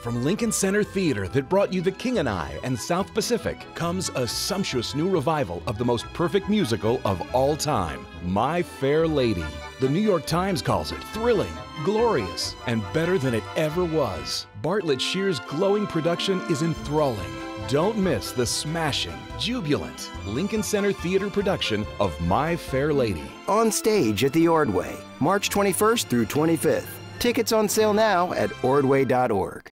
From Lincoln Center Theater that brought you The King and I and South Pacific comes a sumptuous new revival of the most perfect musical of all time, My Fair Lady. The New York Times calls it thrilling, glorious, and better than it ever was. Bartlett Shear's glowing production is enthralling. Don't miss the smashing, jubilant Lincoln Center Theater production of My Fair Lady. On stage at the Ordway, March 21st through 25th. Tickets on sale now at ordway.org.